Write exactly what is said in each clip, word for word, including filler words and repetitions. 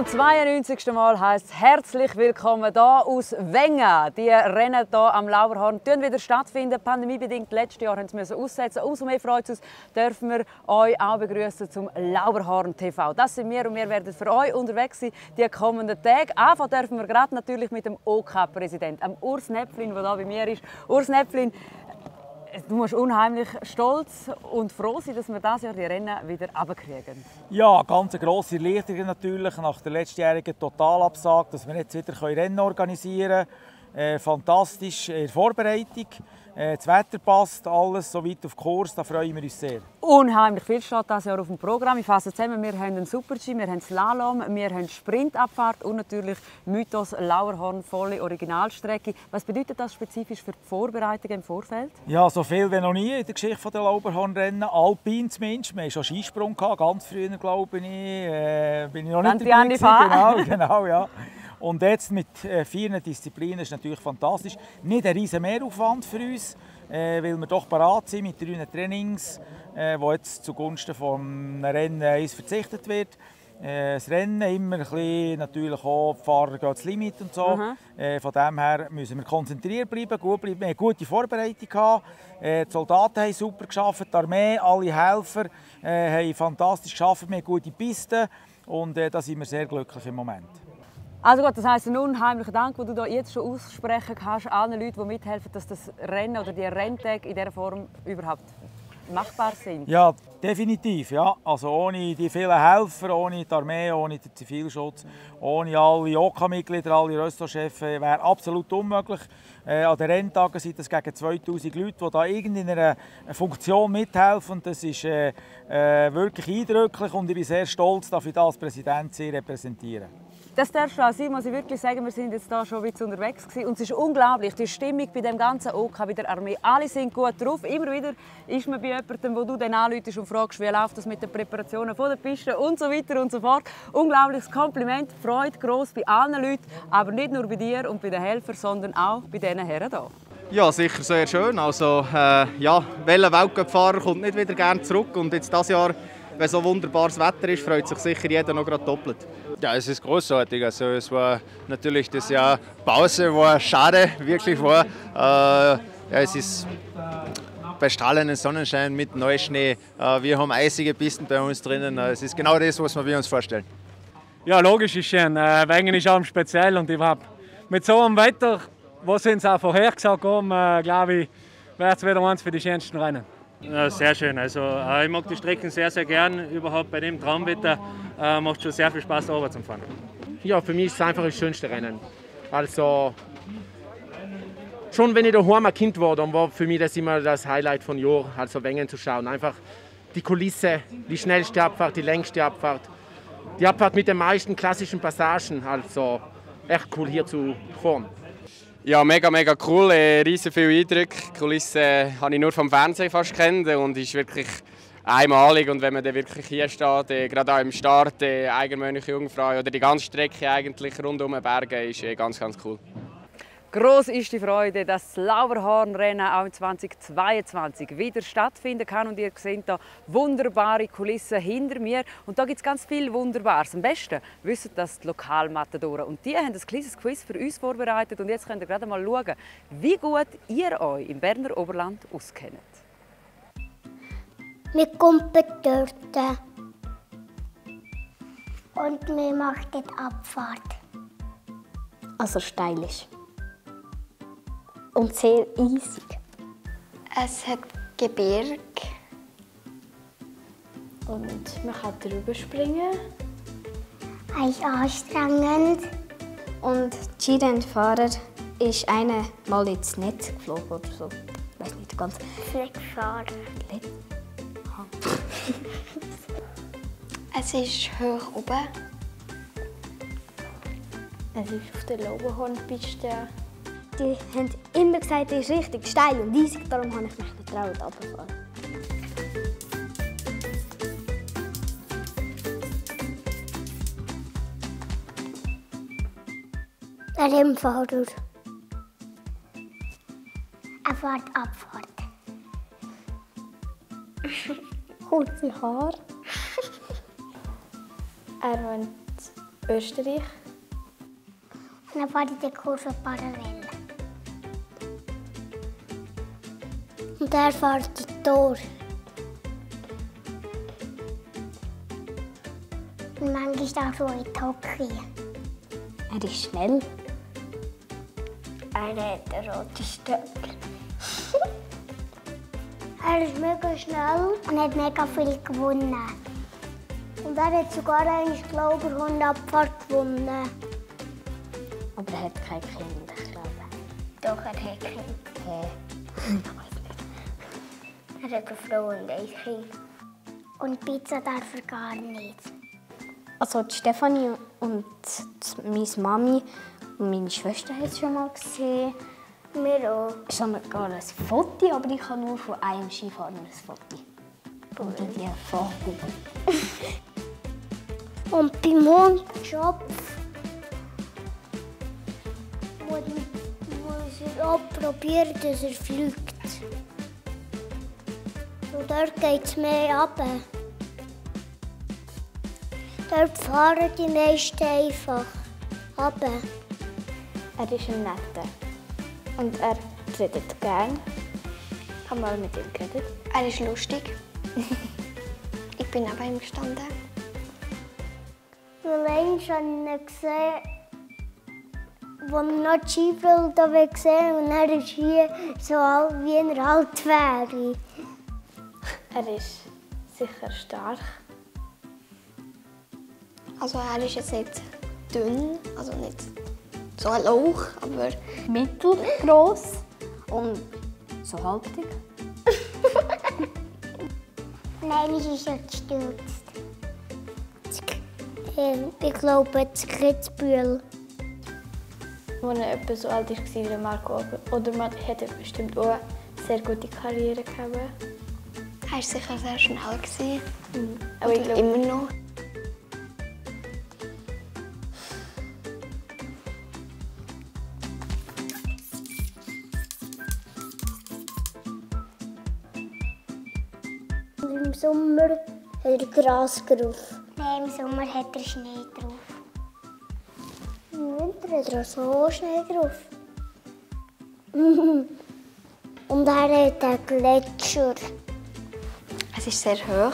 zweiundneunzigsten Mal heisst es herzlich willkommen hier aus Wengen. Die Rennen hier am Lauberhorn finden wieder stattfinden. Pandemiebedingt letztes Jahr mussten wir aussetzen. Umso mehr freut es uns, dürfen wir euch auch begrüßen zum Lauberhorn T V. Das sind wir und wir werden für euch unterwegs sein die kommenden Tage. Anfangen dürfen wir gerade natürlich mit dem O K-Präsidenten, Urs Näpflin, der hier bei mir ist. Urs Näpflin, du musst unheimlich stolz und froh sein, dass wir dieses Jahr die Rennen wieder runterkriegen. Ja, ganz eine grosse Erleichterung natürlich nach der letztjährigen Totalabsage, dass wir jetzt wieder Rennen organisieren können. Äh, fantastisch in der Vorbereitung. Äh, das Wetter passt, alles so weit auf Kurs, da freuen wir uns sehr. Unheimlich viel steht dieses Jahr auf dem Programm. Ich fasse zusammen, wir haben einen Super-G, wir haben Slalom, wir haben Sprintabfahrt und natürlich Mythos Lauberhorn, volle Originalstrecke. Was bedeutet das spezifisch für die Vorbereitung im Vorfeld? Ja, so viel wie noch nie in der Geschichte der Lauberhornrennen. Alpin zumindest, wir hatten schon Skisprung, ganz früher glaube ich. Äh, bin ich noch nicht dabei gewesen. Genau, genau, ja. Und jetzt mit äh, vier Disziplinen ist natürlich fantastisch. Nicht ein riesen Mehraufwand für uns, äh, weil wir doch parat sind mit drei Trainings, äh, wo jetzt zugunsten vom Rennen eins verzichtet wird. Äh, das Rennen immer ein bisschen, natürlich auch, die Fahrer gehen das Limit und so. Mhm. Äh, von dem her müssen wir konzentriert bleiben, gut bleiben. Wir haben eine gute Vorbereitung gehabt. Äh, die Soldaten haben super geschafft, die Armee, alle Helfer äh, haben fantastisch geschafft. Wir haben gute Pisten und äh, da sind wir sehr glücklich im Moment. Also gut, das heisst, einen unheimlichen Dank, den du jetzt schon aussprechen kannst, allen Leuten, die mithelfen, dass das Rennen oder die Renntage in dieser Form überhaupt machbar sind. Ja, definitiv. Ja. Also ohne die vielen Helfer, ohne die Armee, ohne den Zivilschutz, ohne alle O K-Mitglieder, alle Röstchefs, wäre absolut unmöglich. Äh, an den Renntagen sind es gegen zweitausend Leute, die da irgendeiner Funktion mithelfen. Und das ist äh, äh, wirklich eindrücklich und ich bin sehr stolz, dass ich das als Präsident sie repräsentieren. Das darfst du auch sein, muss ich wirklich sagen. Wir sind jetzt hier schon ein bisschen unterwegs gewesen. Und es ist unglaublich, die Stimmung bei dem ganzen O K, bei der Armee. Alle sind gut drauf. Immer wieder ist man bei jemandem, wo du dann anrufst und fragst, wie läuft das mit den Preparationen von der Piste und so weiter und so fort. Unglaubliches Kompliment, Freude gross bei allen Leuten, aber nicht nur bei dir und bei den Helfern, sondern auch bei diesen Herren hier. Ja, sicher sehr schön. Also, äh, ja, welcher Weltcup-Fahrer kommt nicht wieder gerne zurück und jetzt dieses Jahr, wenn so wunderbares Wetter ist, freut sich sicher jeder noch gerade doppelt. Ja, es ist großartig. Also es war natürlich das Jahr Pause, war schade, wirklich war. Äh, ja, es ist bei strahlendem Sonnenschein mit Neuschnee. Äh, wir haben eisige Pisten bei uns drinnen. Es ist genau das, was wir uns vorstellen. Ja, logisch ist schön. Äh, Wengen ist auch speziell und überhaupt mit so einem Wetter, was uns auch vorhergesagt haben, äh, glaube ich, wäre es wieder eins für die schönsten Rennen. Ja, sehr schön. Also, äh, ich mag die Strecken sehr, sehr gern. Überhaupt bei dem Traumwetter äh, macht schon sehr viel Spaß, da runter zu fahren. Ja, für mich ist es einfach das schönste Rennen. Also, schon wenn ich daheim ein Kind war, dann war für mich das immer das Highlight von Jahr, also Wengen zu schauen. Einfach die Kulisse, die schnellste Abfahrt, die längste Abfahrt, die Abfahrt mit den meisten klassischen Passagen. Also echt cool hier zu fahren. Ja, mega, mega cool, äh, riesen viele Eindrücke. Die Kulisse äh, habe ich nur vom Fernsehen fast kennt und ist wirklich einmalig. Und wenn man dann wirklich hier steht, äh, gerade auch im Start, äh, Eigenmönch, Jungfrau oder die ganze Strecke eigentlich rund um die Berge, ist äh, ganz, ganz cool. Gross ist die Freude, dass das Lauberhornrennen auch in zweitausendzweiundzwanzig wieder stattfinden kann. Und ihr seht hier wunderbare Kulissen hinter mir. Und da gibt es ganz viel Wunderbares. Am besten wissen das die Lokalmatadoren. Und die haben ein kleines Quiz für uns vorbereitet. Und jetzt könnt ihr gerade mal schauen, wie gut ihr euch im Berner Oberland auskennt. Wir kommen dort und wir machen die Abfahrt. Also stylisch. Und sehr eisig. Es hat Gebirge. Und man kann drüber springen. Es ist anstrengend. Und die Skirennfahrer ist einer mal ins Netz geflogen oder so. Ich weiß nicht ganz. Fleckfahrer. Es ist hoch oben. Es ist auf der Lauberhornpiste. Die haben immer gesagt, es ist richtig steil und eisig, darum habe ich mich getraut, runterzufahren. Der Rennfahrer. Er fährt Abfahrt. Kurze Haare. Er wohnt Österreich. Und dann fahre ich die Kurve parallel. Und dann fahre ich die Tor. Und manchmal auch so in Tokio. Er ist schnell. Er hat einen roten Stöckl. Er ist mega schnell und hat mega viel gewonnen. Und er hat sogar eine Glauberhundabfahrt gewonnen. Aber er hat kein Kind, ich glaube. Doch, er hat Kind. Hey. Er hat eine Frau und ein Kind. Und Pizza darf er gar nicht. Also die Stefanie und meine Mami und meine Schwester haben es schon mal gesehen. Wir auch. Ich habe sogar ein Foto, aber ich habe nur von einem Skifahrer ein Foto. Und die Erfahrung. Und beim Hundschopf muss er auch probieren, dass er fliegt. Und dort geht es mehr runter. Dort fahren die meisten einfach runter. Er ist ein Netter. Und er redet gern. Ich habe mal mit ihm geredet. Er ist lustig. Ich bin auch bei ihm gestanden. Allein schon gesehen, als wir noch die Skifeld gesehen und er ist hier so alt, wie er alt wäre. Er ist sicher stark. Also er ist jetzt nicht dünn, also nicht so ein Lauch, aber mittelgroß und so halbdick. Nein, ich ist schon gestürzt. Ich glaube, das Kitzbühel. Als er etwa so alt war wie Marco Odermatt, hat er bestimmt auch eine sehr gute Karriere gehabt. er war sicher sehr schnell. Mhm. Aber ich glaube immer noch. Im Sommer hat er Gras drauf. Nein, im Sommer hat er Schnee drauf. Im Winter hat er so Schnee drauf. Und er hat einen Gletscher. Es ist sehr hoch.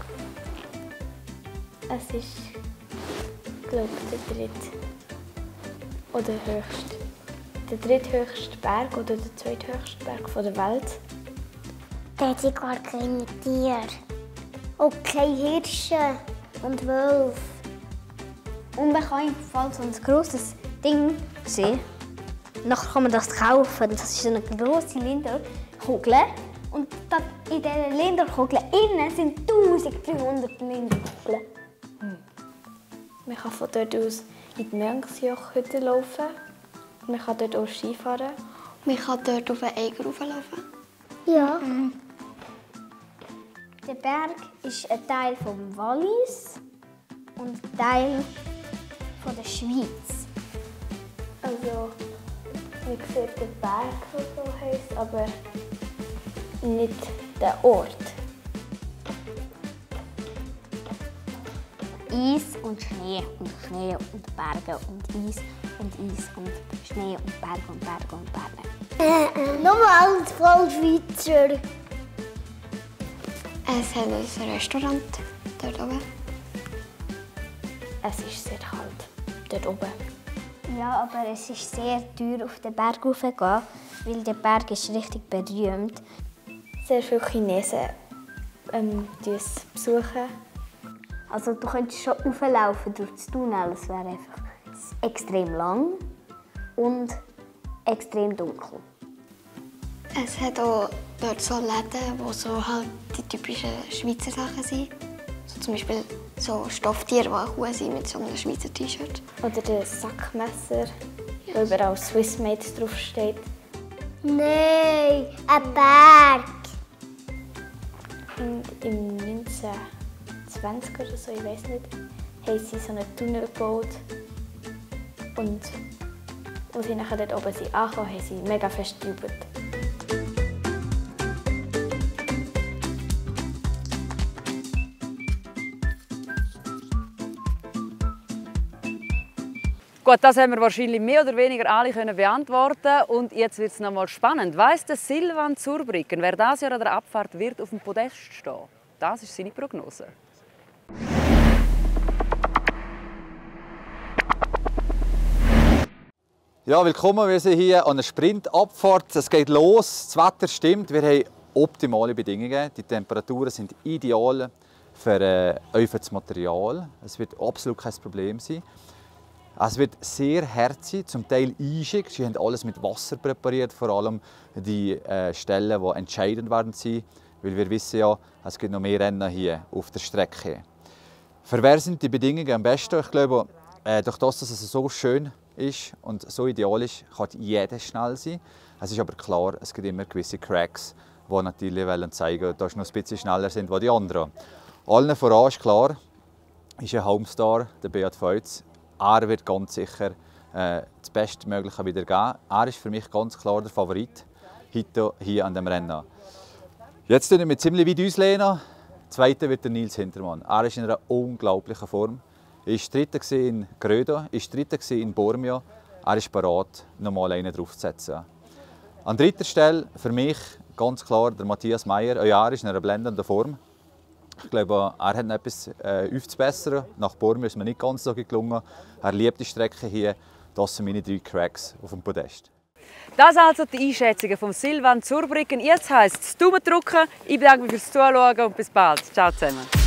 Es ist, glaube ich, der dritte oder höchste. Der dritthöchste Berg oder der zweithöchste Berg der Welt. Da hat sogar keine Tiere. Auch keine Hirsche und Wölfe. Und man kann im Fall so ein grosses Ding sehen. Nachher kann man das kaufen. Das ist so eine grosse Linderkugel. Und in dieser Linderkugel innen sind dreizehnhundert Linderkugeln. Hm. Man kann von dort aus in die Mönchsjochhütte laufen. Man kann dort auch Skifahren. Man kann dort auf einen Eiger rauflaufen. Ja. Mhm. Der Berg ist ein Teil vom Wallis und ein Teil von der Schweiz. Also, man sieht den Berg, der so heisst, aber nicht den Ort. Eis und Schnee und Schnee und Berge und Eis und Eis und Schnee und Berge und Berge und Berge. Äh, äh, nochmal alles voll Schweizer. Es hat ein Restaurant dort oben. Es ist sehr kalt dort oben. Ja, aber es ist sehr teuer, auf den Berg raufzugehen, weil der Berg ist richtig berühmt. Sehr viele Chinesen ähm, es besuchen. Also du könntest schon rauflaufen durch das Tunnel. Es wäre einfach extrem lang und extrem dunkel. Es hat auch dort so Läden, wo so halt die typischen Schweizer Sachen sind. So zum Beispiel so Stofftiere, die auch cool sind mit so einem Schweizer T-Shirt. Oder das Sackmesser, wo überall Swiss Made draufsteht. Nein, ein Berg. Und im neunzehnhundertzwanzig oder so, ich weiß nicht, haben sie so einen Tunnel gebaut. Und als sie nachher dort oben sind angekommen, haben sie mega fest gejubelt. Gut, das haben wir wahrscheinlich mehr oder weniger alle können beantworten. Und jetzt wird es noch mal spannend. Weiss der Silvan Zurbriggen, wer dieses Jahr an der Abfahrt wird auf dem Podest stehen? Das ist seine Prognose. Ja, willkommen. Wir sind hier an einer Sprintabfahrt. Es geht los, das Wetter stimmt. Wir haben optimale Bedingungen. Die Temperaturen sind ideal für, äh, für das Material. Es wird absolut kein Problem sein. Es wird sehr hart sein, zum Teil eisig. Sie haben alles mit Wasser präpariert, vor allem die äh, Stellen, die entscheidend werden sein. Weil wir wissen ja, es gibt noch mehr Rennen hier auf der Strecke. Für wer sind die Bedingungen am besten? Ich glaube, äh, durch das, dass es so schön ist und so ideal ist, kann jeder schnell sein. Es ist aber klar, es gibt immer gewisse Cracks, die natürlich wollen zeigen, dass sie noch ein bisschen schneller sind als die anderen. Allen voran ist klar, ist ein Homestar, der Beat Feuz. Er wird ganz sicher äh, das Bestmögliche wieder geben. Er ist für mich ganz klar der Favorit heute hier an dem Rennen. Jetzt lehnen wir ziemlich weit uns. Der Zweite wird der Nils Hintermann. Er ist in einer unglaublichen Form. Er war Dritter in Gröda, er war Dritter in Bormio. Er ist bereit, nochmal einen draufzusetzen. An dritter Stelle für mich ganz klar der Matthias Meyer. Auch er ist in einer blendenden Form. Ich glaube, er hat noch etwas äh, aufzubessern. Nach Bormio ist mir nicht ganz so gelungen. Er liebt die Strecke hier. Das sind meine drei Cracks auf dem Podest. Das also die Einschätzungen von Silvan Zurbriggen. Jetzt heisst es Daumen drücken. Ich bedanke mich fürs Zuschauen und bis bald. Ciao zusammen.